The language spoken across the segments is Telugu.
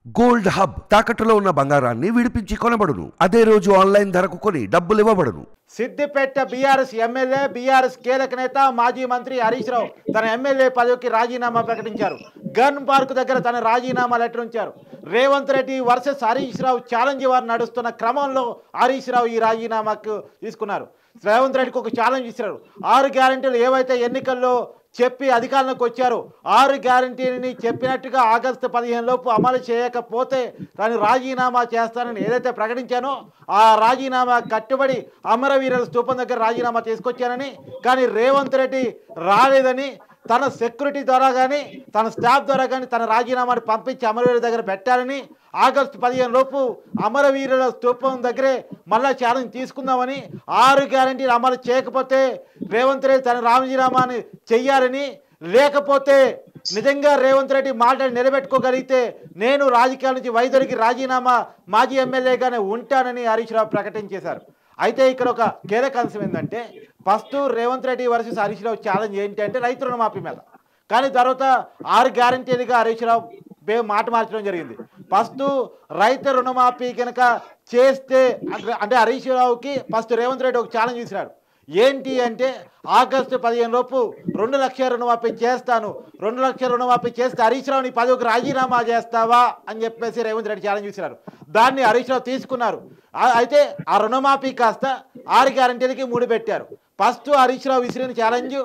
గోల్డ్ హబ్ తాకట్టులో ఉన్న బంగారాన్ని విడిపించి కొనబడును. అదే రోజు ఆన్లైన్ ధరకు కొని డబ్బులు ఇవ్వబడును. సిద్దిపేట బీఆర్ఎస్ ఎమ్మెల్యే బీఆర్ఎస్ కీలక నేత మాజీ మంత్రి హరీష్ రావు తన ఎమ్మెల్యే పదవికి రాజీనామా ప్రకటించారు. గన్ పార్క్ దగ్గర తన రాజీనామా లెటర్ ఉంచారు. రేవంత్ రెడ్డి వర్సెస్ హరీష్ రావు ఛాలెంజ్ వారు నడుస్తున్న క్రమంలో హరీష్ రావు ఈ రాజీనామాకు తీసుకున్నారు. రేవంత్ రెడ్డికి ఒక ఛాలెంజ్ ఇచ్చారు. 6 గ్యారెంటీలు ఏవైతే ఎన్నికల్లో చెప్పి అధికారంలోకి వచ్చారు, 6 గ్యారంటీని చెప్పినట్టుగా ఆగస్టు 15 లోపు అమలు చేయకపోతే దాన్ని రాజీనామా చేస్తానని ఏదైతే ప్రకటించానో ఆ రాజీనామా కట్టుబడి అమరవీరుల స్తూపం దగ్గర రాజీనామా తీసుకొచ్చానని, కానీ రేవంత్ రెడ్డి రాలేదని తన సెక్యూరిటీ ద్వారా కానీ తన స్టాఫ్ ద్వారా కానీ తన రాజీనామాని పంపించి అమరవీరుల దగ్గర పెట్టాలని, ఆగస్టు 15 లోపు అమరవీరుల స్తూపం దగ్గరే మళ్ళా ఛాలెంజ్ తీసుకుందామని, 6 గ్యారంటీలు అమలు చేయకపోతే రేవంత్ రెడ్డి తన రాజీనామాని చెయ్యాలని, లేకపోతే నిజంగా రేవంత్ రెడ్డి మాటలు నిలబెట్టుకోగలిగితే నేను రాజకీయాల నుంచి వైదొలికి రాజీనామా మాజీ ఎమ్మెల్యేగానే ఉంటానని హరీష్ రావు ప్రకటించేశారు. అయితే ఇక్కడ ఒక కీలక అంశం ఏంటంటే, first Revanth Reddy versus Harish Rao challenge ఏంటి అంటే రైతు రుణమాఫీ మీద. కానీ తర్వాత 6 గ్యారంటీలుగా హరీష్ రావు మాట మార్చడం జరిగింది. ఫస్ట్ రైతు రుణమాఫీ కనుక చేస్తే అంటే హరీష్ రావుకి ఫస్ట్ రేవంత్ రెడ్డి ఒక ఛాలెంజ్ ఇచ్చినాడు. ఏంటి అంటే ఆగస్టు 15 లోపు 2 లక్షల రుణమాఫీ చేస్తాను, 2 లక్షల రుణమాఫీ చేస్తే హరీష్ రావుని పదవికి రాజీనామా చేస్తావా అని చెప్పేసి రేవంత్ రెడ్డి ఛాలెంజ్ ఇచ్చినారు. దాన్ని హరీష్ రావు తీసుకున్నారు. అయితే ఆ రుణమాఫీ కాస్త 6 గ్యారంటీలకి 3 పెట్టారు. ఫస్ట్ హరీష్ రావు విసిరిన ఛాలెంజ్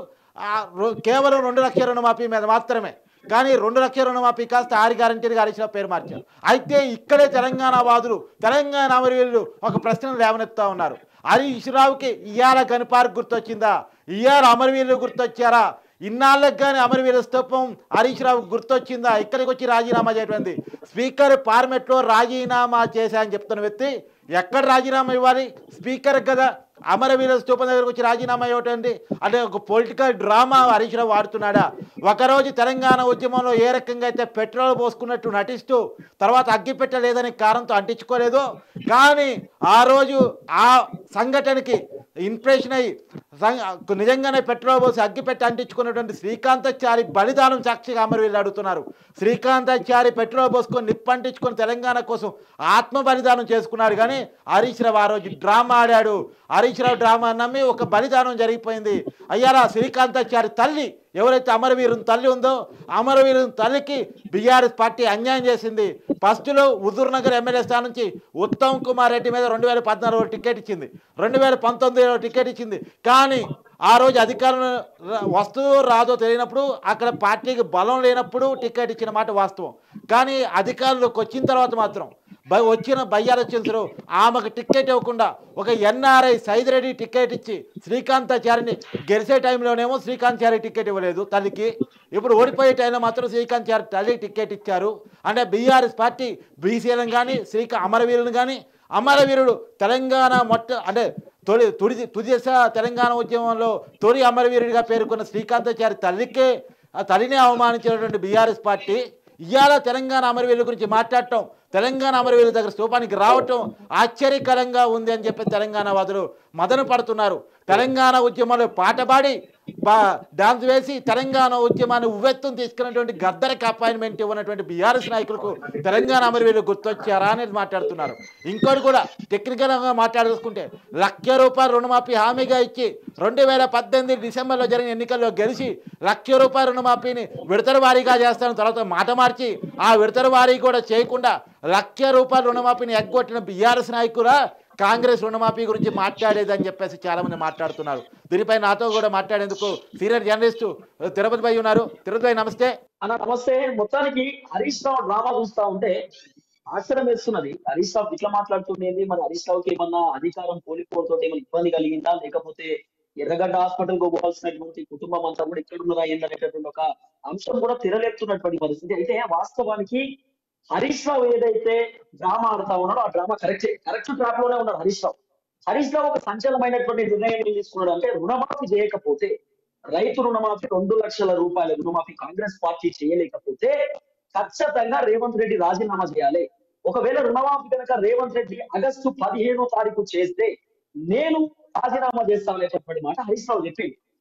కేవలం 2 లక్షల రుణమాఫీ మీద మాత్రమే. కానీ 2 లక్షల రుణమాఫీ కాస్త 6 గ్యారంటీలుగా హరీష్ రావు పేరు మార్చారు. అయితే ఇక్కడే తెలంగాణ వాదులు, తెలంగాణ అమరవీరులు ఒక ప్రశ్నను లేవనెత్తా ఉన్నారు. హరీష్ రావుకి ఇవాళ గన్ పార్క్ గుర్తొచ్చిందా, ఇవాళ అమరవీరులు గుర్తొచ్చారా, ఇన్నాళ్ళకి కానీ అమరవీరుల స్తూపం హరీష్ రావు గుర్తొచ్చిందా, ఇక్కడికి వచ్చి రాజీనామా చేయటువంటి స్పీకర్ ఫార్మెట్లో రాజీనామా చేశా అని చెప్తున్న వ్యక్తి ఎక్కడ రాజీనామా ఇవ్వాలి? స్పీకర్ కదా. అమరవీరుల స్తూపం దగ్గరకు వచ్చి రాజీనామా ఇవ్వటండి అంటే ఒక పొలిటికల్ డ్రామా హరీష్ రావు ఆడుతున్నాడా? ఒకరోజు తెలంగాణ ఉద్యమంలో ఏ రకంగా అయితే పెట్రోల్ పోసుకున్నట్టు నటిస్తూ తర్వాత అగ్గిపెట్ట లేదని కారంతో అంటించుకోలేదో, కానీ ఆ రోజు ఆ సంఘటనకి ఇంప్రెషన్ అయ్యి నిజంగానే పెట్రోల్ పోసి అగ్గిపెట్టి అంటించుకున్నటువంటి శ్రీకాంతాచారి బలిదానం సాక్షిగా అమరవీరులు అడుగుతున్నారు. శ్రీకాంతాచారి పెట్రోల్ పోసుకొని నిప్పంటించుకొని తెలంగాణ కోసం ఆత్మ బలిదానం చేసుకున్నాడు. కానీ హరీష్ రావు ఆ రోజు డ్రామా ఆడాడు. హరీష్ రావు డ్రామా నమ్మి ఒక బలిదానం జరిగిపోయింది. అయ్యారా శ్రీకాంతాచారి తల్లి ఎవరైతే అమరవీరుని తల్లి ఉందో అమరవీరుని తల్లికి బీఆర్ఎస్ పార్టీ అన్యాయం చేసింది. ఫస్ట్లో హుజూర్ నగర్ ఎమ్మెల్యే స్థానం నుంచి ఉత్తమ్ కుమార్ రెడ్డి మీద 2014లో టికెట్ ఇచ్చింది, 2019లో టికెట్ ఇచ్చింది. కానీ ఆ రోజు అధికారం వస్తుందో రాదో తెలియనప్పుడు, అక్కడ పార్టీకి బలం లేనప్పుడు టికెట్ ఇచ్చిన మాట వాస్తవం. కానీ అధికారంలోకి వచ్చిన తర్వాత మాత్రం వచ్చిన బయ్యాలొచ్చేసారు ఆమెకు టికెట్ ఇవ్వకుండా ఒక ఎన్ఆర్ఐ సైదిరెడ్డి టికెట్ ఇచ్చి శ్రీకాంతాచారిని గెలిచే టైంలోనేమో శ్రీకాంతాచారి టికెట్ ఇవ్వలేదు తల్లికి, ఇప్పుడు ఓడిపోయే టైంలో మాత్రం శ్రీకాంతాచారి తల్లికి టికెట్ ఇచ్చారు. అంటే బీఆర్ఎస్ పార్టీ బీసీలను కానీ అమరవీరులను కానీ, అమరవీరుడు తెలంగాణ అంటే తుది దశ తెలంగాణ ఉద్యమంలో తొలి అమరవీరుడిగా పేర్కొన్న శ్రీకాంతాచారి తల్లినే అవమానించినటువంటి బీఆర్ఎస్ పార్టీ ఇవాళ తెలంగాణ అమరవీరుల గురించి మాట్లాడటం, తెలంగాణ అమరవీరుల దగ్గర స్తూపానికి రావటం ఆశ్చర్యకరంగా ఉంది అని చెప్పి తెలంగాణ వాదులు మదన పడుతున్నారు. తెలంగాణ ఉద్యమంలో పాట పాడి డాన్స్ వేసి తెలంగాణ ఉద్యమాన్ని ఉవ్వెత్తును తీసుకున్నటువంటి గద్దరికి అపాయింట్మెంట్ ఇవ్వనటువంటి బీఆర్ఎస్ నాయకులకు తెలంగాణ అమరవీరులు గుర్తొచ్చారా అనేది మాట్లాడుతున్నారు. ఇంకోటి కూడా టెక్నికల్గా మాట్లాడుకుంటే ₹1,00,000 రుణమాఫీ హామీగా ఇచ్చి 2018 డిసెంబర్లో జరిగిన ఎన్నికల్లో గెలిచి ₹1,00,000 రుణమాఫీని విడతల వారీగా చేస్తాను తర్వాత మాట మార్చి ఆ విడతల వారీ కూడా చేయకుండా ₹1,00,000 రుణమాఫీని ఎగ్గొట్టిన బీఆర్ఎస్ నాయకుల కాంగ్రెస్ రుణమాఫీ గురించి మాట్లాడేదని చెప్పేసి చాలా మంది మాట్లాడుతున్నారు. దీనిపై నాతో కూడా మాట్లాడేందుకు సీనియర్ జర్నలిస్టు తిరుపతి భాయ్ ఉన్నారు. తిరుపతి భాయ్ నమస్తే. నమస్తే. మొత్తానికి హరీష్ రావు డ్రామా చూస్తా ఉంటే ఆశ్చర్యం వేస్తున్నది. హరీష్ రావు ఇట్లా మాట్లాడుతుండేది, మరి హరీష్ రావుకి ఏమన్నా అధికారం కోల్పోవడంతో ఏమైనా ఇబ్బంది కలిగిందా, లేకపోతే ఎర్రగడ్డ హాస్పిటల్ పోవాల్సినటువంటి కుటుంబం అంతా కూడా ఇక్కడ ఉన్నదా ఏందనేటటువంటి ఒక అంశం కూడా తెరలేపుతున్నటువంటి పరిస్థితి. అయితే వాస్తవానికి హరీష్ రావు ఏదైతే డ్రామా ఆడుతా ఉన్నాడో ఆ డ్రామా కరెక్ట్ ట్రాక్ లోనే ఉన్నాడు హరీష్ రావు. హరీష్ రావు ఒక సంచలనమైనటువంటి నిర్ణయం ఏం తీసుకున్నాడు అంటే, రుణమాఫీ చేయకపోతే రైతు రుణమాఫీ ₹2 లక్షల రుణమాఫీ కాంగ్రెస్ పార్టీ చేయలేకపోతే ఖచ్చితంగా రేవంత్ రెడ్డి రాజీనామా చేయాలి. ఒకవేళ రుణమాఫీ కనుక రేవంత్ రెడ్డి ఆగస్టు 15వ తారీఖు చేస్తే నేను రాజీనామా చేస్తాననేటటువంటి మాట హరీష్ రావు చెప్పింది.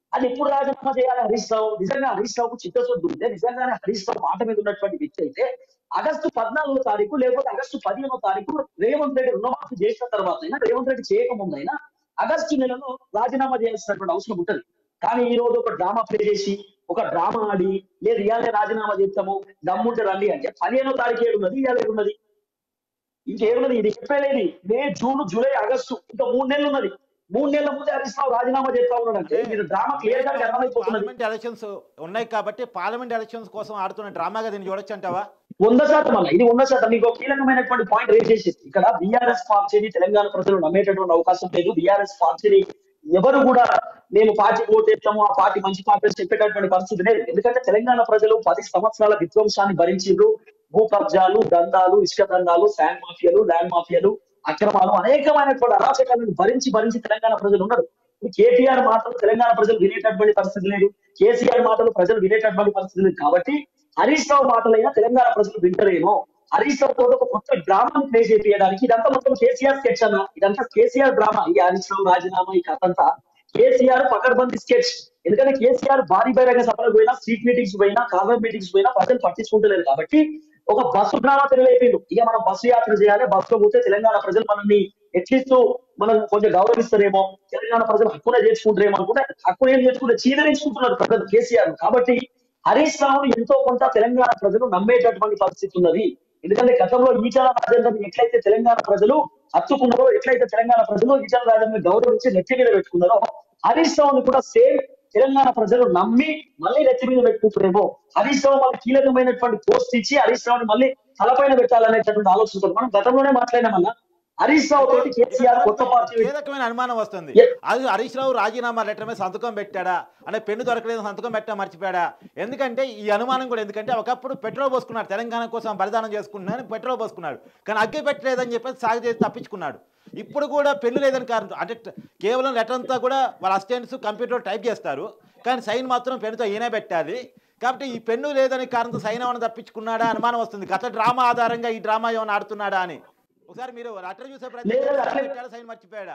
అది ఎప్పుడు రాజీనామా చేయాలి హరీష్ రావు? నిజంగా హరీష్ రావుకు చిత్తశుద్ధి ఉంటే, నిజంగానే హరీష్ రావు మాట మీద ఉన్నటువంటి వ్యక్తి అయితే ఆగస్టు 14వ తారీఖు లేకపోతే ఆగస్టు 15వ తారీఖు రేవంత్ రెడ్డి రుణమాఫీ చేసిన తర్వాత అయినా, రేవంత్ రెడ్డి చేయకముందైనా ఆగస్టు నెలలో రాజీనామా చేయాల్సినటువంటి అవసరం ఉంటుంది. కానీ ఈ రోజు ఒక డ్రామా ప్లే చేసి, ఒక డ్రామా ఆడి, లేదు ఇవాళే రాజీనామా చేస్తాము దమ్ముంటే రండి అంటే 15వ తారీఖు ఏడున్నది, ఇవాళ ఏడున్నది, ఇంకేమున్నది? ఇది చెప్పలేదు. మే, జూన్, జూలై, ఆగస్టు, ఇంకా 3 నెలలు ఉన్నది. 3 నెలల ముందే హరీష్ రావు రాజీనామా చేస్తా ఉన్నాడంటే మీరు డ్రామా క్లియర్ గా అర్థమైపోతున్నది. పార్లమెంట్ ఎలక్షన్స్ ఉన్నాయి కాబట్టి పార్లమెంట్ ఎలక్షన్స్ కోసం ఆడుతున్న డ్రామాగా దీన్ని చూడొచ్చు అంటావా? 100% అన్న, ఇది 100%. మీకు కీలకమైనటువంటి పాయింట్ రేజ్ చేసేది ఇక్కడ బీఆర్ఎస్ పార్టీని తెలంగాణ ప్రజలు నమ్మేటటువంటి అవకాశం లేదు. బీఆర్ఎస్ పార్టీని ఎవరు కూడా మేము పార్టీ ఓటేస్తాము, ఆ పార్టీ మంచి పార్టీ అని చెప్పేటటువంటి పరిస్థితి లేదు. ఎందుకంటే తెలంగాణ ప్రజలు 10 సంవత్సరాల విధ్వంసాన్ని భరించారు. భూ కబ్జాలు, దందాలు, ఇసుక దందాలు, శాండ్ మాఫియాలు, ల్యాండ్ మాఫియాలు, అక్రమాలు, అనేకమైనటువంటి అరాచకాలను భరించి తెలంగాణ ప్రజలు ఉన్నారు. కేటీఆర్ మాటలు తెలంగాణ ప్రజలు వినేటటువంటి పరిస్థితి లేదు. కేసీఆర్ మాటలు ప్రజలు వినేటటువంటి పరిస్థితి లేదు. కాబట్టి హరీష్ రావు మాటలైనా తెలంగాణ ప్రజలు వింటరేమో. హరీష్ రావు తోటి ఒక కొత్త డ్రామాని ప్లే చేయడానికి, ఇదంతా మొత్తం కేసీఆర్ స్కెచ్ అన్న, ఇదంతా కేసీఆర్ డ్రామా. ఈ హరీష్ రావు రాజీనామా, ఈ కథ అంతా కేసీఆర్ పకడ్బందీ స్కెచ్. ఎందుకంటే కేసీఆర్ భారీ బహిరంగ సభలకు పోయినా, స్ట్రీట్ మీటింగ్స్ పోయినా, కార్నర్ మీటింగ్స్ పోయినా ప్రజలు పట్టించుకుంటలేరు. కాబట్టి ఒక బస్సు డ్రామా తెలియలేదు. ఇక మనం బస్సు యాత్ర చేయాలి, బస్సులో పోతే తెలంగాణ ప్రజలు మనల్ని ఎట్లీస్ట్ మనం కొంచెం గౌరవిస్తారేమో, తెలంగాణ ప్రజలు హక్కునే చేర్చుకుంటారేమో అనుకుంటే హక్కునే చేర్చుకుంటే చీదరించుకుంటున్నారు ప్రజలు కేసీఆర్. కాబట్టి హరీష్ రావును ఎంతో కొంత తెలంగాణ ప్రజలు నమ్మేటటువంటి పరిస్థితి ఉన్నది. ఎందుకంటే గతంలో ఈటల రాజేందర్ని ఎట్లయితే తెలంగాణ ప్రజలు హత్తుకున్నారో, ఎట్లయితే తెలంగాణ ప్రజలు ఈటల రాజేందర్ని గౌరవించి నెత్తి మీద పెట్టుకున్నారో, హరీష్ రావుని కూడా సేమ్ తెలంగాణ ప్రజలు నమ్మి మళ్ళీ నెత్తి మీద పెట్టుకుంటారేమో. హరీష్ రావు మళ్ళీ కీలకమైనటువంటి పోస్ట్ ఇచ్చి హరీష్ రావుని మళ్ళీ తలపైన పెట్టాలనేటటువంటి ఆలోచనతో మనం గతంలోనే మాట్లాడినామన్నా. హరీష్ రావు తోటి కేసీఆర్ కొత్త పార్టీ కీలకమైన అనుమానం వస్తుంది. అది హరీష్ రావు రాజీనామా లెటర్ మీద సంతకం పెట్టాడా అంటే పెన్ను దొరకలేదు, సంతకం పెట్టా మర్చిపోయాడా? ఎందుకంటే ఈ అనుమానం కూడా, ఎందుకంటే ఒకప్పుడు పెట్రోల్ పోసుకున్నాడు, తెలంగాణ కోసం బలిదానం చేసుకుంటున్నాను పెట్రోల్ పోసుకున్నాడు, కానీ అగ్గి పెట్టలేదని చెప్పేసి సాగు చేసి తప్పించుకున్నాడు. ఇప్పుడు కూడా పెన్ను లేదని కారణం అంటే కేవలం లెటర్ అంతా కూడా వాళ్ళ అసిస్టెంట్స్ కంప్యూటర్ టైప్ చేస్తారు, కానీ సైన్ మాత్రం పెన్నుతో ఈయనే పెట్టాలి. కాబట్టి ఈ పెన్ను లేదని కారణంతో సైన్ ఏమైనా తప్పించుకున్నాడా అనుమానం వస్తుంది. గత డ్రామా ఆధారంగా ఈ డ్రామా ఏమైనా ఆడుతున్నాడా అని. ఒకసారి మీరు లెటర్ చూసే ప్రయత్నం సైన్ మర్చిపోయాడా?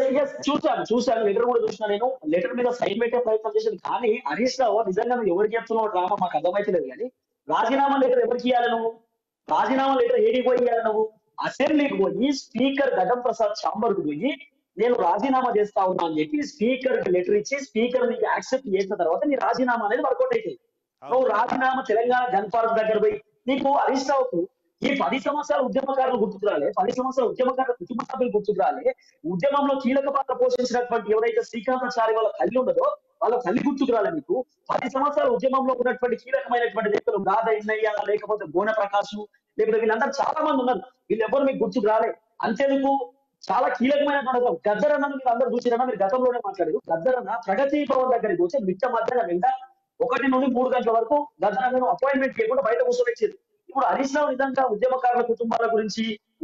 చూసాను లెటర్ కూడా చూసినా. నేను లెటర్ మీద సైన్ పెట్టే ప్రయత్నం చేశాను. కానీ హరీష్ రావు నిజంగా నువ్వు ఎవరికి చెప్తున్నావు డ్రామా మాకు అర్థమైతలేదు. కానీ రాజీనామా లెటర్ ఎవరికి ఇవ్వాలి నువ్వు? రాజీనామా లెటర్ ఏడికి పోయి ఇవ్వాలి నువ్వు? అసెంబ్లీకి పోయి స్పీకర్ గడ్డం ప్రసాద్ ఛాంబర్ కు పోయి నేను రాజీనామా చేస్తా ఉన్నా అని చెప్పి స్పీకర్ కి లెటర్ ఇచ్చి స్పీకర్ నీకు యాక్సెప్ట్ చేసిన తర్వాత నీ రాజీనామా అనేది వర్కౌట్ అవుతుంది. నువ్వు రాజీనామా తెలంగాణ గన్ పార్క్ దగ్గర పోయి నీకు హరీష్ రావుకు ఈ 10 సంవత్సరాల ఉద్యమకారులు గుర్తుకు రాలే, 10 సంవత్సరాల ఉద్యమకారుల కుటుంబ సభ్యులు గుర్తుకు రాలే, ఉద్యమంలో కీలక పాత్ర పోషించినటువంటి ఎవరైతే శ్రీకాంతాచారి వాళ్ళ తల్లి ఉన్నదో వాళ్ళ తల్లి గుర్తుకు రాలే మీకు. 10 సంవత్సరాల ఉద్యమంలో ఉన్నటువంటి కీలకమైనటువంటి వ్యక్తులు దాదా ఇన్నయ్య, లేకపోతే గోన ప్రకాశ్, లేకపోతే వీళ్ళందరూ చాలా మంది ఉన్నారు. వీళ్ళెవరు మీకు గుర్తుకు రాలే. అంతేందుకు చాలా కీలకమైనటువంటి గద్దరన్న మీరు అందరూ చూసిరన్నా, మీరు గతంలోనే మాట్లాడారు. గద్దరన్న ప్రగతి భవన్ దగ్గరికి వచ్చి మిట్ట మధ్యాహ్నం వెంట 1 నుండి 3 గంటల వరకు గద్దరన్నను అపాయింట్మెంట్ చేయకుండా బయట కూర్చోబెట్టారు. ఇప్పుడు హరీష్ రావు నిజంగా ఉద్యమకారుల కుటుంబాల గురించి,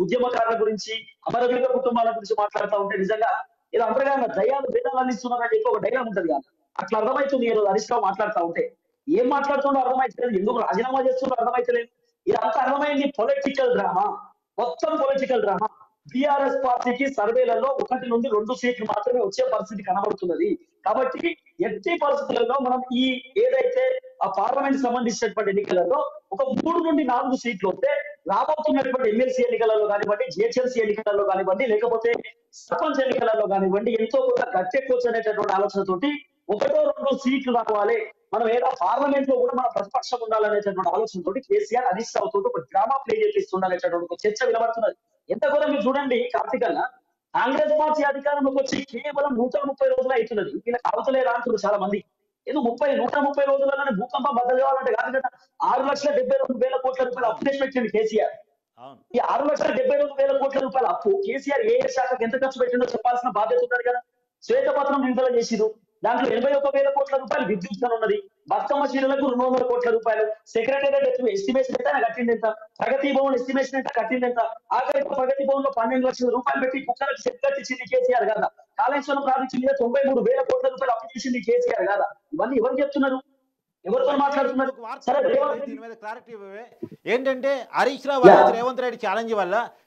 అమరవీరుల కుటుంబాల గురించి మాట్లాడుతూ ఉంటే నిజంగా ఏదో అంతగా దయాలు వేదాలు అందిస్తున్నారని చెప్పి ఒక డైలాగ్ ఉంటది కదా, అట్లా అర్థమవుతుంది. ఈరోజు హరీష్ రావు మాట్లాడుతూ ఉంటే ఏం మాట్లాడుతుండో అర్థమైతలేదు, ఎందుకు రాజీనామా చేస్తుండో అర్థమైతలేదు. ఇదంతా అర్థమైంది పొలిటికల్ డ్రామా, మొత్తం పొలిటికల్ డ్రామా. బీఆర్ఎస్ పార్టీకి సర్వేలలో 1 నుండి 2 సీట్లు మాత్రమే వచ్చే పరిస్థితి కనబడుతున్నది. కాబట్టి ఎట్టి పరిస్థితులలో మనం ఈ ఏదైతే ఆ పార్లమెంట్ సంబంధించినటువంటి ఎన్నికలలో ఒక 3 నుండి 4 సీట్లు వస్తే రాబోతున్నటువంటి ఎమ్మెల్సీ ఎన్నికలలో కానివ్వండి, జిహెచ్ఎంసీ ఎన్నికలలో కానివ్వండి, లేకపోతే సర్పంచ్ ఎన్నికలలో కానివ్వండి ఎంతో కొంత గట్టెక్కొచ్చు అనేటటువంటి ఆలోచనతోటి 1-2 సీట్లు రావాలి, మనం ఏదో పార్లమెంట్ లో కూడా మన ప్రతిపక్షం ఉండాలనేటటువంటి ఆలోచనతోటి కేసీఆర్ హరీష్ రావు తోటి ఒక డ్రామా ప్లే చేపిస్తుండనేటటువంటి ఒక చర్చ వినబడుతున్నది. ఎంత కూడా మీరు చూడండి కార్తీకన్న, కాంగ్రెస్ పార్టీ అధికారంలోకి వచ్చి కేవలం 130 రోజులు అవుతున్నది. వీళ్ళకి అవతలేరా అంటున్నారు చాలా మంది. ఏదో 130 రోజులలోనే భూకంపం బద్దలు కావాలంటే కాదు కదా. 6,72,000 కోట్ల రూపాయలు అప్పు చేసి పెట్టింది కేసీఆర్. ఈ 6,72,000 కోట్ల రూపాయల అప్పు కేసీఆర్ ఏ శాఖకు ఎంత ఖర్చు పెట్టిందో చెప్పాల్సిన బాధ్యత ఉన్నది కదా. శ్వేతపత్రం విడుదల చేసిరు, దాంట్లో 81,000 కోట్ల రూపాయలు విద్యుత్ ఉన్నది, బతుకమ్మ చీరలకు 200 కోట్ల రూపాయలు, సెక్రటేరియట్ ఎస్టిమేషన్ ఎంత కట్టింది ఎంత, ప్రగతి భవన్ ఎస్టిమేషన్ ఎంత కట్టింది ఎంత, ఆఖరికి ప్రగతి భవన్ లో 12 లక్షల రూపాయలు పెట్టి కుక్కలకు సెట్ కట్టించింది కేసీఆర్ కదా. కాళేశ్వరం ప్రాజెక్టు మీద 93,000 కోట్ల రూపాయలు అప్పు చేసింది కేసీఆర్ కదా. ఇవన్నీ ఎవరు చెప్తున్నారు, ఎవరితో మాట్లాడుతున్నారు? సరే దీని మీద క్లారిటీ ఏంటంటే హరీష్ రావు రేవంత్ రెడ్డి ఛాలెంజ్ వల్ల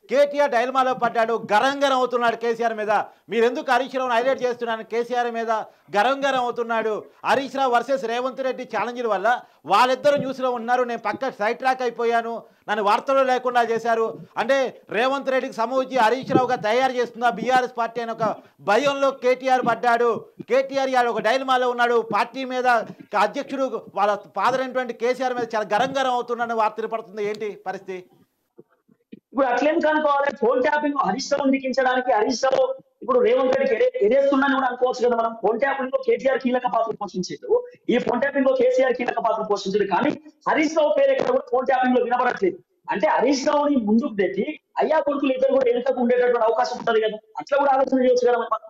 కేటీఆర్ డైలమాలో పడ్డాడు, గరంగరం అవుతున్నాడు కేసీఆర్ మీద. మీరు ఎందుకు హరీష్ రావును హైలైట్ చేస్తున్నాను? కేసీఆర్ మీద గరంగరం అవుతున్నాడు. హరీష్ రావు వర్సెస్ రేవంత్ రెడ్డి ఛాలెంజ్ల వల్ల వాళ్ళిద్దరూ న్యూస్లో ఉన్నారు, నేను పక్క సైడ్ ట్రాక్ అయిపోయాను, నన్ను వార్తలు లేకుండా చేశారు అంటే రేవంత్ రెడ్డికి సమూచి హరీష్ రావుగా తయారు చేస్తుందా బీఆర్ఎస్ పార్టీ అని ఒక భయంలో కేటీఆర్ పడ్డాడు. కేటీఆర్ ఇవాళ ఒక డైలమాలో ఉన్నాడు. పార్టీ మీద అధ్యక్షుడు వాళ్ళ ఫాదర్ అయినటువంటి కేసీఆర్ మీద చాలా గరంగరం అవుతున్నాడని వార్తలు పడుతుంది. ఏంటి పరిస్థితి? ఇప్పుడు అట్లేం కనుకోవాలి, ఫోన్ ట్యాపింగ్ హరీష్ రావు నిరికించడానికి హరీష్ రావు ఇప్పుడు రేవంత్ రెడ్డికి ఎరేస్తుందని కూడా అనుకోవచ్చు కదా మనం. ఫోన్ ట్యాపింగ్ లో కేటీఆర్ కీలక పాత్ర పోషించారు, ఈ ఫోన్ ట్యాపింగ్ లో కేసీఆర్ కీలక పాత్ర పోషించారు, కానీ హరీష్ రావు పేరు ఎక్కడ కూడా ఫోన్ ట్యాపింగ్ లో వినబడట్లేదు. అంటే హరీష్ రావుని ముందుకు పెట్టి అయ్యా కొడుకులు ఇద్దరు కూడా వెనుకకు ఉండేటటువంటి అవకాశం ఉంటుంది కదా, అట్లా కూడా ఆలోచన చేయొచ్చు కదా మనం.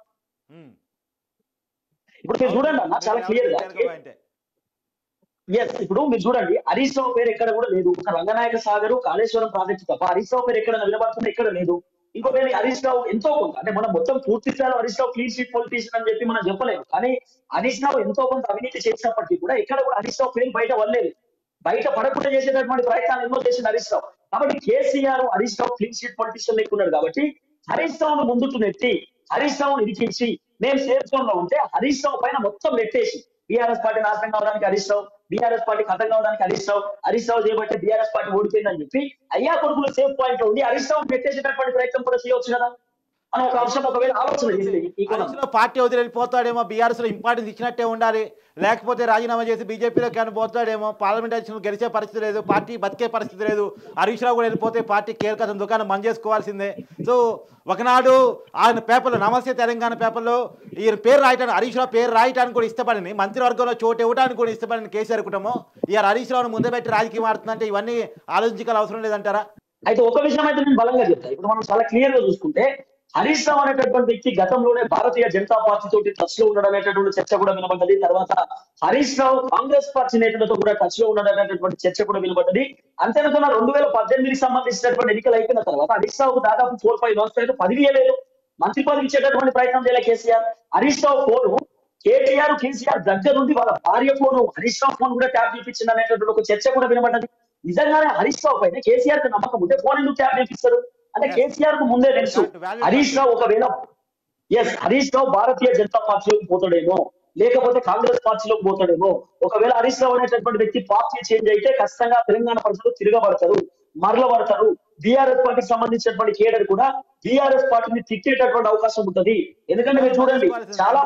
ఇప్పుడు మీరు చూడండి అన్న చాలా క్లియర్ గా, ఇప్పుడు మీరు చూడండి హరీష్ రావు పేరు ఎక్కడ కూడా లేదు. ఒక రంగనాయక సాగర్ కాళేశ్వరం ప్రాజెక్టు తప్ప హరీష్ రావు పేరు ఎక్కడ వినబడుతుంది, ఎక్కడ లేదు. ఇంకొకటి హరీష్ రావు ఎంతో కొంత, అంటే మనం మొత్తం పూర్తి స్థాయిలో Harish Rao clean sheet politician అని చెప్పి మనం చెప్పలేము, కానీ హరీష్ రావు ఎంతో కొంత అవినీతి చేసినప్పటికీ కూడా ఎక్కడ కూడా హరీష్ రావు పేరు బయట వల్లేదు. బయట పడకుండా చేసేటటువంటి ప్రయత్నాలు ఎన్నో చేసింది హరీష్ రావు. కాబట్టి KCR Harish Rao clean sheet politician లేకున్నాడు కాబట్టి హరీష్ రావును ముందుకు నెట్టి హరీష్ రావును ఇరికించి మేము సేఫ్ జోన్ లో ఉంటే హరీష్ రావు పైన మొత్తం నెట్టేసి బీఆర్ఎస్ పార్టీ నాశనం కావడానికి హరీష్ రావు, బీఆర్ఎస్ పార్టీ ఖతం కావడానికి హరీష్ రావు చేయబట్టి బీఆర్ఎస్ పార్టీ ఓడిపోయిందని చెప్పి అయ్యా కొడుకులు సేఫ్ పాయింట్ లో ఉండి హరీష్ రావు పెట్టేసేటటువంటి ప్రయత్నం కూడా చేయవచ్చు కదా అని ఒక అంశం ఒకవేళ ఆలోచన చేసింది. పార్టీ వదిలి వెళ్ళిపోతాడేమో, బీఆర్ఎస్ లో ఇంపార్టెన్స్ ఇచ్చినట్టే ఉండాలి, లేకపోతే రాజీనామా చేసి బీజేపీలోకి అని పోతాడేమో, పార్లమెంట్ ఎలక్షన్ గెలిచే పరిస్థితి లేదు, పార్టీ బతికే పరిస్థితి లేదు, హరీష్ రావు కూడా వెళ్ళిపోతే పార్టీ కేర్కథం దుకాణం బంద్ చేసుకోవాల్సిందే. సో ఒకనాడు ఆయన పేపర్లో నమస్తే తెలంగాణ పేపర్లో ఈయన పేరు రాయటానికి హరీష్ రావు పేరు రాయటానికి కూడా ఇష్టపడింది, మంత్రివర్గంలో చోటు ఇవ్వడానికి కూడా ఇష్టపడింది కేసీఆర్ కుటుంబం. ఇవాళ హరీష్ రావును ముందే పెట్టి రాజకీయం ఆడుతుందంటే ఇవన్నీ ఆలోచించాల్సిన అవసరం లేదంటారా? అయితే ఒక విషయం అయితే నేను బలంగా చెప్తాను. ఇప్పుడు మనం చాలా క్లియర్ గా చూసుకుంటే హరీష్ రావు అనేటటువంటి వ్యక్తి గతంలోనే భారతీయ జనతా పార్టీ తోటి టచ్ లో ఉండడం అనేటటువంటి చర్చ కూడా వినబడ్డది. తర్వాత హరీష్ రావు కాంగ్రెస్ పార్టీ నేతలతో కూడా టచ్ లో ఉండడం అనేటటువంటి చర్చ కూడా వినబడ్డది. అంతేకాకుండా 2018కి సంబంధించినటువంటి ఎన్నికలు అయిపోయిన తర్వాత హరీష్ రావుకు దాదాపు 4-5 మంత్స్ అయితే పదవి ఇవ్వలేదు, మంత్రి పదవి ఇచ్చేటటువంటి ప్రయత్నం చేయలే KCR. Harish Rao phone KCR దగ్గర నుండి వాళ్ళ భార్య ఫోను హరీష్ రావు ఫోన్ కూడా ట్యాప్ చేయించింది అనేటటువంటి ఒక చర్చ కూడా వినబడ్డది. నిజంగానే హరీష్ రావు పైన కేసీఆర్ కి నమ్మకం ఉంటే ఫోన్ ఎందుకు ట్యాప్ చేపిస్తారు? అంటే కేసీఆర్ కు ముందే తెలుసు హరీష్ రావు ఒకవేళ హరీష్ రావు భారతీయ జనతా పార్టీలోకి పోతాడేమో, లేకపోతే కాంగ్రెస్ పార్టీలోకి పోతాడేమో. ఒకవేళ హరీష్ రావు అనేటటువంటి వ్యక్తి పార్టీ చేంజ్ అయితే ఖచ్చితంగా తెలంగాణ ప్రజలు తిరగబడతారు, మరలబడతారు. బీఆర్ఎస్ పార్టీకి సంబంధించినటువంటి కేడర్ కూడా బీఆర్ఎస్ పార్టీని తిట్టేటటువంటి అవకాశం ఉంటుంది. ఎందుకంటే మీరు చూడండి చాలా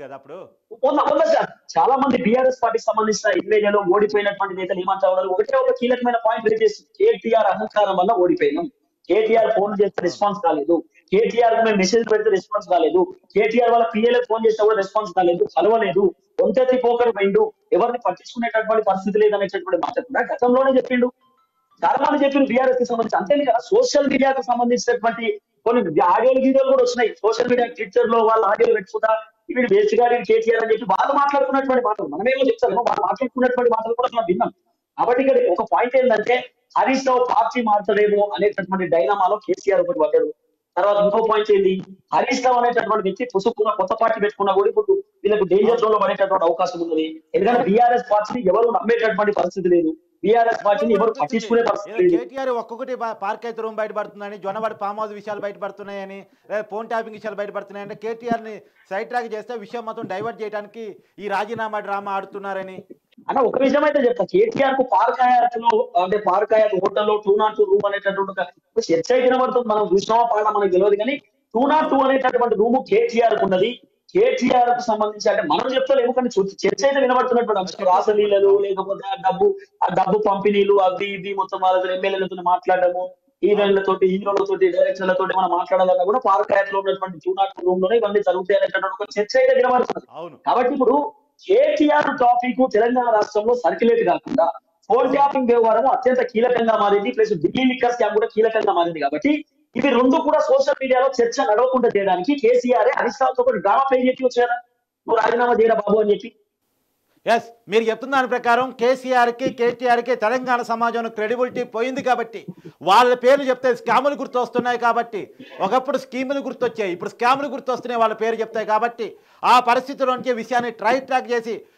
మంది బీఆర్ఎస్ పార్టీకి సంబంధించిన ఎమ్మెల్యేలు ఓడిపోయినటువంటి నేతలు ఏమంటా ఉన్నారు, ఒకటే ఒక కీలకమైన పాయింట్ రిలీజ్ కేటీఆర్ అహంకారం వల్ల ఓడిపోయినాం, కేటీఆర్ ఫోన్ చేస్తే రెస్పాన్స్ కాలేదు, కేటీఆర్ మేము మెసేజ్ పెడితే రెస్పాన్స్ కాలేదు, కేటీఆర్ వాళ్ళ పిఎల్ఏ ఫోన్ చేస్తే కూడా రెస్పాన్స్ కాలేదు, కలవలేదు, ఒంటెత్తి పోకరు పోయిండు, ఎవరిని పట్టించుకునేటటువంటి పరిస్థితి లేదనేటటువంటి మాట కూడా గతంలోనే చెప్పిండు. చాలా మంది చెప్పిండు బీఆర్ఎస్ కి సంబంధించి. అంతే కదా సోషల్ మీడియాకు సంబంధించినటువంటి కొన్ని ఆడియోలు వీడియోలు కూడా వచ్చినాయి. సోషల్ మీడియా ట్విట్టర్ లో వాళ్ళ ఆడియోలు పెట్టుకుంటా వీడు వేస్ట్ గారి కేటీఆర్ అని చెప్పి వాళ్ళు మాట్లాడుకున్నటువంటి మాటలు మనమేమో చెప్తాము, వాళ్ళు మాట్లాడుకున్నటువంటి మాటలు కూడా మనం విన్నాం. కాబట్టి ఇక్కడ ఒక పాయింట్ ఏంటంటే హరీష్ రావు పార్టీ మారుతాడేమో అనేటటువంటి డైనామాలో కేసీఆర్ ఒకటి పడ్డాడు. తర్వాత ఇంకో పాయింట్ ఏంటి, హరీష్ రావు అనేటటువంటి వ్యక్తి పుసుకున్న కొత్త పార్టీ పెట్టుకున్నా కూడా ఇప్పుడు వీళ్ళకు డేంజర్ జోన్ లో పడేటటువంటి అవకాశం ఉన్నది. ఎందుకంటే బీఆర్ఎస్ పార్టీని ఎవరు నమ్మేటటువంటి పరిస్థితి లేదు, బీఆర్ఎస్ పార్టీని ఎవరు పట్టించుకునే పరిస్థితి లేదు. కేటీఆర్ ఒక్కొక్కటి పార్క్ అయితే రూమ్ బయటపడుతుందని, జొన్నవాడి ఫామ్ హౌస్ విషయాలు బయటపడుతున్నాయని, ఫోన్ ట్యాపింగ్ విషయాలు బయటపడుతున్నాయంటే కేటీఆర్ ని సైడ్ ట్రాక్ చేస్తే విషయం మొత్తం డైవర్ట్ చేయడానికి ఈ రాజీనామా డ్రామా ఆడుతున్నారని అన్న ఒక విషయం అయితే చెప్తా. కేటీఆర్ కు పార్కాయత్లో అంటే పార్కాయత్ హోటల్లో 202 రూమ్ అనేటటువంటి చర్చ వినబడుతుంది. మనం చూసినామా పాడా మనకు తెలియదు, కానీ 202 అనేటటువంటి రూము కేటీఆర్ కు ఉన్నది. కేటీఆర్ కు సంబంధించి అంటే మనం చెప్తలేము, కానీ చర్చ అయితే వినబడుతున్నటువంటి అంశం రాసలీలలు, లేకపోతే ఆ డబ్బు పంపిణీలు, అవి ఇవి మొత్తం వాళ్ళతో ఎమ్మెల్యేలతో మాట్లాడము, హీరోయిన్లతోటి డైరెక్టర్లతో మనం మాట్లాడాలన్నా కూడా పార్కాయత్ లో ఉన్నటువంటి 202 రూమ్ లోనే ఇవన్నీ జరుగుతాయి అనేటటువంటి ఒక చర్చ అయితే వినబడుతుంది. కాబట్టి ఇప్పుడు కేటీఆర్ టాపిక్ తెలంగాణ రాష్ట్రంలో సర్క్యులేట్ కాకుండా ఫోన్ ట్యాపింగ్ వ్యవహారం అత్యంత కీలకంగా మారింది, ప్లస్ ఢిల్లీ లిక్కర్ స్కామ్ కూడా కీలకంగా మారింది. కాబట్టి ఇవి రెండు కూడా సోషల్ మీడియాలో చర్చ నడవకుండా చేయడానికి కేసీఆర్ హరీష్ రావుతో ఒక డ్రామా ప్లే చేసి వచ్చారా, నువ్వు రాజీనామా చేయరా బాబు అని చెప్పి. ఎస్, మీరు చెప్తున్న దాని ప్రకారం కేటీఆర్కి తెలంగాణ సమాజంలో క్రెడిబిలిటీ పోయింది కాబట్టి, వాళ్ళ పేర్లు చెప్తే స్కాములు గుర్తొస్తున్నాయి కాబట్టి, ఒకప్పుడు స్కీములు గుర్తొచ్చాయి, ఇప్పుడు స్కాములు గుర్తొస్తున్నాయి వాళ్ళ పేరు చెప్తాయి కాబట్టి, ఆ పరిస్థితిలోనికి విషయాన్ని ట్రాక్ చేసి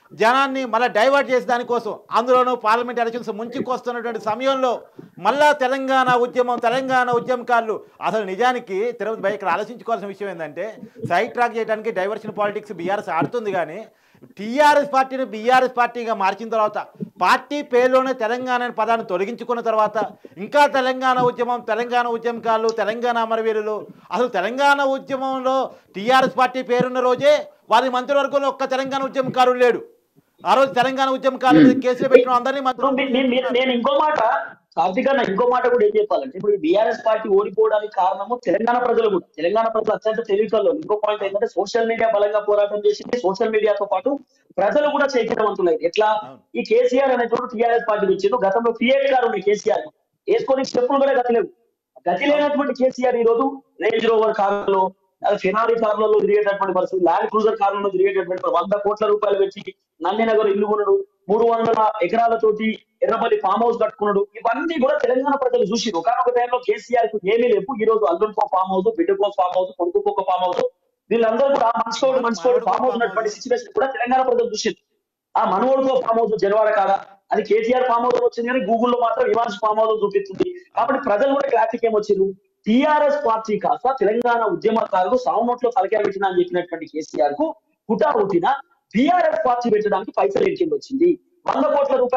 జనాన్ని మళ్ళీ డైవర్ట్ చేసే దానికోసం, అందులోనూ పార్లమెంట్ ఎలక్షన్స్ ముంచుకొస్తున్నటువంటి సమయంలో మళ్ళా తెలంగాణ ఉద్యమకారులు అసలు నిజానికి తిరుపతి భయ ఇక్కడ ఆలోచించుకోవాల్సిన విషయం ఏంటంటే, సైడ్ ట్రాక్ చేయడానికి డైవర్షన్ పాలిటిక్స్ బీఆర్ఎస్ ఆడుతుంది. కానీ టీఆర్ఎస్ పార్టీని బీఆర్ఎస్ పార్టీగా మార్చిన తర్వాత, పార్టీ పేరులోనే తెలంగాణ అనే పదాన్ని తొలగించుకున్న తర్వాత, ఇంకా తెలంగాణ ఉద్యమకారులు, తెలంగాణ అమరవీరులు, అసలు తెలంగాణ ఉద్యమంలో టీఆర్ఎస్ పార్టీ పేరున్న రోజే వారి మంత్రివర్గంలో ఒక్క తెలంగాణ ఉద్యమకారుడు లేడు. ఆ రోజు తెలంగాణ ఉద్యమకారులు కేసులు పెట్టిన అందరినీ నేను ఇంకో మాట కార్తీక్ అన్న, ఇంకో మాట కూడా ఏం చెప్పాలంటే, ఇప్పుడు బీఆర్ఎస్ పార్టీ ఓడిపోవడానికి కారణము తెలంగాణ ప్రజలు కూడా. తెలంగాణ ప్రజలు అత్యంత తెలివికల్లో. ఇంకో పాయింట్ ఏంటంటే, సోషల్ మీడియా బలంగా పోరాటం చేసింది. సోషల్ మీడియాతో పాటు ప్రజలు కూడా చైతన్యవంతులైంది. ఎట్లా ఈ కేసీఆర్ అనేటువంటి టీఆర్ఎస్ పార్టీకి వచ్చిండు. గతంలో ఫియట్ కారు ఉండే కేసీఆర్ వేసుకొని స్టెప్పులు కూడా గతిలేవు. గతి లేనటువంటి కేసీఆర్ ఈ రోజు రేంజ్ రోవర్ కారులో, ఫెనారీ కార్లలో తిరిగేటటువంటి పరిస్థితి, ల్యాండ్ క్రూజర్ కార్లలో తిరిగేటటువంటి 100 కోట్ల రూపాయలు పెట్టి నందినగర్ ఇల్లు కొనడు, 300 ఎకరాలతోటి ఎర్రబల్లి ఫామ్ హౌస్ కట్టుకున్నాడు. ఇవన్నీ కూడా తెలంగాణ ప్రజలు చూసిరు. ఒకనొక టైంలో కేసీఆర్ కు ఏమీ లేవు. ఈ రోజు అల్లుడికో ఫామ్ హౌస్, బిడ్డకో ఫామ్ హౌస్, కొడుకుకో ఒక ఫామ్ హౌస్, వీళ్ళందరూ కూడా మనిషికోడు ఫామ్ హౌస్ ఉన్నటువంటి సిచ్యువేషన్ కూడా తెలంగాణ ప్రజలు చూసిరు. ఆ మనోడికో ఫామ్ హౌస్ జనవాడ కాడ, అది కేసీఆర్ ఫామ్ హౌస్ వచ్చింది కానీ గూగుల్లో మాత్రం ఇవాన్స్ ఫామ్ హౌస్ చూపిస్తుంది. కాబట్టి ప్రజలు కూడా క్లారిటీకి ఏమొచ్చింది, టీఆర్ఎస్ పార్టీ కాస్త తెలంగాణ ఉద్యమకారులు సావునోట్లో తలకాయ పెట్టిన అని చెప్పినటువంటి కేసీఆర్ కు హుటా హుటిన బీఆర్ఎస్ పార్టీ పెట్టడానికి పైసలు ఎన్నికెళ్ళి వచ్చింది. 100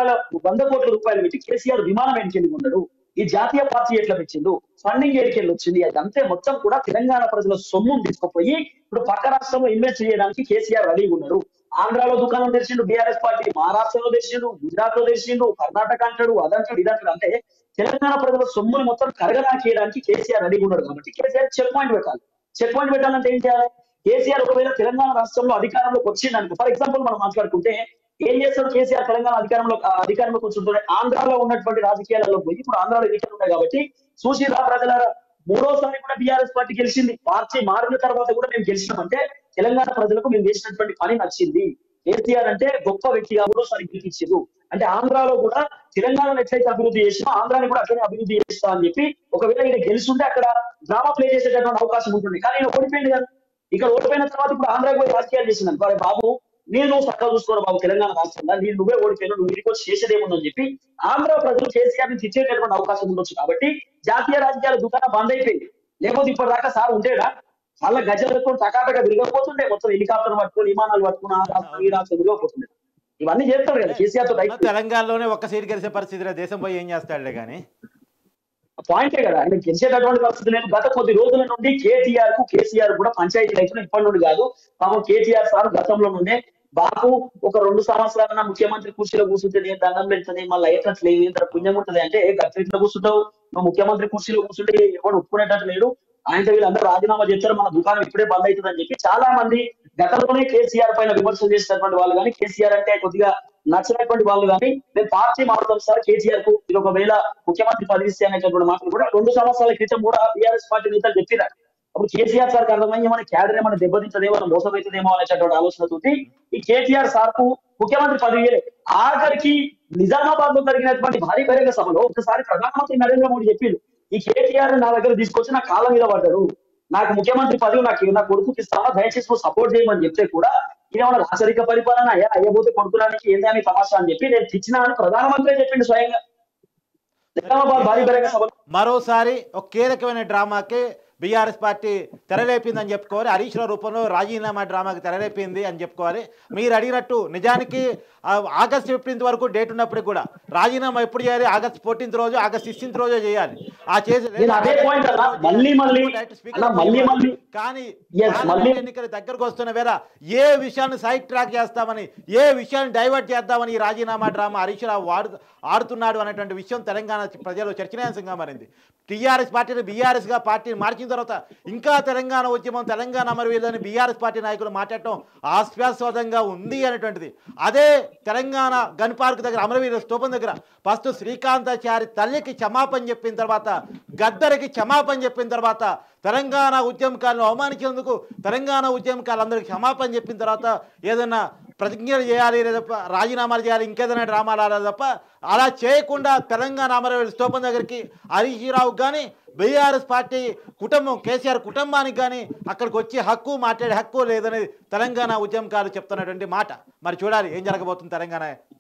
కోట్ల రూపాయలు పెట్టి కేసీఆర్ విమానం ఎన్నికెళ్ళి ఉన్నాడు. ఈ జాతీయ పార్టీ ఎట్లా పెట్టిండు, ఫండింగ్ ఎన్నికెళ్ళి వచ్చింది. అదంతే మొత్తం కూడా తెలంగాణ ప్రజల సొమ్మును తీసుకుపోయి ఇప్పుడు పక్క రాష్ట్రంలో ఇన్వెస్ట్ చేయడానికి కేసీఆర్ రెడీగా ఉన్నాడు. ఆంధ్రాలో దుకాణం తెరిచిండు బీఆర్ఎస్ పార్టీ, మహారాష్ట్రలో తెరిచిండు, గుజరాత్ లో తెరిచిండు, కర్ణాటక అంటాడు, అదంటాడు, ఇదంటాడు. అంటే తెలంగాణ ప్రజల సొమ్ముని మొత్తం కరగనాకేయడానికి కేసీఆర్ రెడీగా ఉన్నాడు. కాబట్టి కేసీఆర్ చెక్ పాయింట్ పెట్టాలి. చెక్ పాయింట్ పెట్టాలంటే ఏం చేయాలి? కేసీఆర్ ఒకవేళ తెలంగాణ రాష్ట్రంలో అధికారంలోకి వచ్చిందనుకో, ఫర్ ఎగ్జాంపుల్ మనం మాట్లాడుకుంటే ఏం చేస్తాడు కేసీఆర్? తెలంగాణ అధికారంలోకి కూర్చుంటే ఆంధ్రాలో ఉన్నటువంటి రాజకీయాలలో పోయి, ఇప్పుడు ఆంధ్రాలో ఎన్నికలు ఉన్నాయి కాబట్టి చూసిరా ప్రజలారా, 3వ సారి కూడా బీఆర్ఎస్ పార్టీ గెలిచింది. పార్టీ మారిన తర్వాత కూడా మేము గెలిచినామంటే తెలంగాణ ప్రజలకు మేము చేసినటువంటి పని నచ్చింది. కేసీఆర్ అంటే గొప్ప వ్యక్తిగా 3వ సారి గెలిపించారు. అంటే ఆంధ్రాలో కూడా తెలంగాణను ఎట్లయితే అభివృద్ధి చేసినా ఆంధ్రాని కూడా అట్లనే అభివృద్ధి చేస్తా అని చెప్పి, ఒకవేళ ఈయన గెలుస్తుంటే అక్కడ డ్రామా ప్లే చేసేటటువంటి అవకాశం ఉంటుంది. కానీ ఈయన ఓడిపోయింది కదా. ఇక్కడ ఓడిపోయిన తర్వాత ఇప్పుడు ఆంధ్రాకి పోయి రాజకీయాలు చేసింది. అరే బాబు, నేను చక్కగా చూసుకోరు బాబు తెలంగాణ రాష్ట్రంలో, నేను నువ్వే ఓడిపోయాను, నువ్వు ఇంటికి వచ్చి చేసేదేముందని చెప్పి ఆంధ్ర ప్రజలు కేసీఆర్ ని తెచ్చేటటువంటి అవకాశం ఉండొచ్చు. కాబట్టి జాతీయ రాజకీయాల దుకాణం బంద్ అయిపోయింది. లేకపోతే ఇప్పటిదాకా సార్ ఉంటేడా మళ్ళీ గజలు పెట్టుకొని టకాటగా తిరగకపోతుండే, మొత్తం హెలికాప్టర్ పట్టుకొని, విమానాలు పట్టుకుని ఈ రాష్ట్రం తిరగకపోతుండే. ఇవన్నీ చేస్తాడు కదా కేసీఆర్ తో. తెలంగాణలోనే ఒక్క సీట్ గెలిచే పరిస్థితి, దేశం పోయి ఏం చేస్తాడులే కానీ పాయింటే కదా, ఆయన గెలిచేటటువంటి పరిస్థితి లేదు. గత కొద్ది రోజుల నుండి కేసీఆర్ కూడా పంచాయతీలు అవుతున్నాయి. ఇప్పటి నుండి కాదు, పాపం కేసీఆర్ సార్ గతంలో నుండే బాబు ఒక 2 సంవత్సరాల ముఖ్యమంత్రి కుర్చీలో కూర్చుంటే నేను దండం పెడుతుంది, మళ్ళీ అయ్యేటట్లేదు, ఇంత పుణ్యం ఉంటుంది అంటే గట్టిలో కూర్చుంటావు, నువ్వు ముఖ్యమంత్రి కుర్చీలో కూర్చుంటే ఎవరు ఒప్పుకునేటట్టు లేడు, ఆయనతో వీళ్ళందరూ రాజీనామా చేస్తారు, మన దుకాణం ఇప్పుడే బంద్ అవుతుంది అని చెప్పి చాలా మంది గతంలోనే కేసీఆర్ పైన విమర్శలు చేసినటువంటి వాళ్ళు కానీ, కేసీఆర్ అంటే కొద్దిగా నచ్చినటువంటి వాళ్ళు కానీ, నేను పార్టీ మారుతాం సార్ కేసీఆర్ కు ఇది ఒకవేళ ముఖ్యమంత్రి పదవి ఇస్తే అనేటటువంటి మాటలు కూడా 2 సంవత్సరాల క్రితం కూడా బీఆర్ఎస్ పార్టీ నేతలు చెప్పినారు. అప్పుడు కేసీఆర్ సార్ అర్థమయ్యి మన క్యాడర్ ఏమైనా దెబ్బతింటదేమో, మోసం అవుతుందేమో అనేటటువంటి ఆలోచనతోటి ఈ కేసీఆర్ సార్ కు ముఖ్యమంత్రి పదవి ఆఖరికి నిజామాబాద్ లో జరిగినటువంటి భారీ బహిరంగ సభలో ఒకసారి ప్రధానమంత్రి నరేంద్ర మోడీ చెప్పిండు, ఈ కేటీఆర్ నా దగ్గర తీసుకొచ్చి నా కాళ్ళ మీద పడ్డాడు, నాకు ముఖ్యమంత్రి పదవి నా కొడుకుకి ఇస్తావా, దయచేసి నువ్వు సపోర్ట్ చేయమని చెప్తే కూడా ఇదేమన్నా రాచరిక పరిపాలన అయ్యబోతే కొడుకుడానికి ఏందని తమాషా అని చెప్పి నేను తెచ్చినా అని ప్రధానమంత్రి చెప్పిండు స్వయంగా నిజామాబాద్ భారీ బహిరంగ సభలో. మరోసారి ఒక కీలకమైన డ్రామాకి బీఆర్ఎస్ పార్టీ తెరలేపిందని చెప్పుకోవాలి. హరీష్ రావు రూపంలో రాజీనామా డ్రామాకి తెరలేపింది అని చెప్పుకోవాలి. మీరు అడిగినట్టు నిజానికి ఆగస్టు 15 వరకు డేట్ ఉన్నప్పటికీ కూడా రాజీనామా ఎప్పుడు చేయాలి? ఆగస్టు 14 రోజు, ఆగస్టు 16 రోజే చేయాలి. ఆ చేసి కానీ ఎన్నికలు దగ్గరకు వస్తున్న వేళ ఏ విషయాన్ని సైడ్ ట్రాక్ చేస్తామని, ఏ విషయాన్ని డైవర్ట్ చేద్దామని ఈ రాజీనామా డ్రామా హరీష్ రావు ఆడుతున్నాడు అనేటువంటి విషయం తెలంగాణ ప్రజలు చర్చనీయాంశంగా మారింది. టీఆర్ఎస్ పార్టీని బీఆర్ఎస్గా పార్టీని మార్చిన తర్వాత ఇంకా తెలంగాణ ఉద్యమం, తెలంగాణ అమరవీరులని బీఆర్ఎస్ పార్టీ నాయకులు మాట్లాడటం హాస్యాస్పదంగా ఉంది అనేటువంటిది. అదే తెలంగాణ గన్ పార్క్ దగ్గర అమరవీరుల స్తూపం దగ్గర ఫస్ట్ శ్రీకాంతాచారి తల్లికి క్షమాపణ చెప్పిన తర్వాత, గద్దరికి క్షమాపణ చెప్పిన తర్వాత, తెలంగాణ ఉద్యమకాలను అవమానించేందుకు తెలంగాణ ఉద్యమకాలందరికీ క్షమాపణ చెప్పిన తర్వాత ఏదైనా ప్రతిజ్ఞలు చేయాలి, లేదా రాజీనామాలు చేయాలి, ఇంకేదైనా డ్రామాలు ఆడాలి తప్ప అలా చేయకుండా తెలంగాణ అమరవీరుల స్తూపం దగ్గరికి హరీష్ రావు కానీ బీఆర్ఎస్ పార్టీ కుటుంబం కేసీఆర్ కుటుంబానికి కానీ అక్కడికి వచ్చి హక్కు మాట్లాడే హక్కు లేదనేది తెలంగాణ ఉద్యమకారులు చెప్తున్నటువంటి మాట. మరి చూడాలి ఏం జరగబోతుంది తెలంగాణ